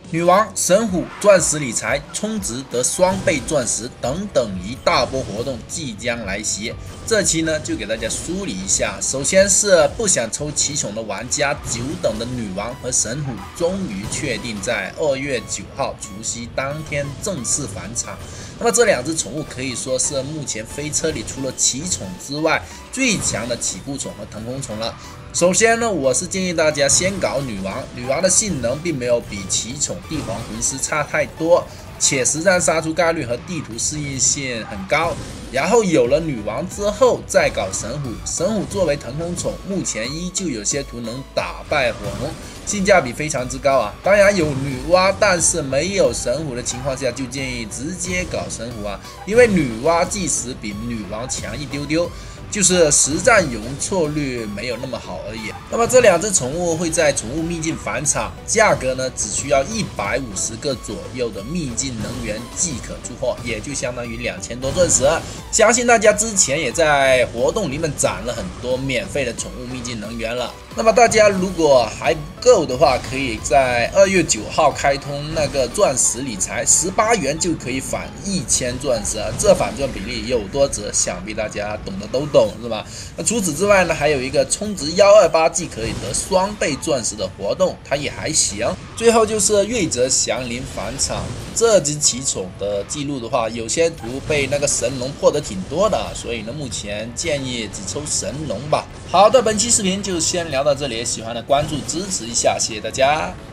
女王、神虎、钻石理财、充值得双倍钻石等等一大波活动即将来袭。这期呢就给大家梳理一下。首先是不想抽奇宠的玩家，久等的女王和神虎终于确定在2月9号除夕当天正式返场。那么这两只宠物可以说是目前飞车里除了奇宠之外最强的起步宠和腾空宠了。首先呢，我是建议大家先搞女王，女王的性能并没有比奇宠帝皇魂师差太多，且实战杀出概率和地图适应性很高。然后有了女王之后再搞神虎，神虎作为腾空宠，目前依旧有些图能打败火龙，性价比非常之高啊。当然有女娲，但是没有神虎的情况下，就建议直接搞神虎啊，因为女娲即使比女王强一丢丢，就是实战容错率没有那么好而已。那么这两只宠物会在宠物秘境返场，价格呢只需要150个左右的秘境能源即可出货，也就相当于2000多钻石。相信大家之前也在活动里面攒了很多免费的宠物秘境能源了。那么大家如果还不够的话，可以在2月9号开通那个钻石理财，18元就可以返1000钻石，这返钻比例有多值，想必大家懂的都懂是吧？那除此之外呢，还有一个充值128即可以得双倍钻石的活动，它也还行。最后就是瑞泽祥林返场，这只奇宠的记录的话，有些图被那个神龙破得挺多的，所以呢，目前建议只抽神龙吧。好的，本期视频就先聊到这里，喜欢的关注支持一下，谢谢大家。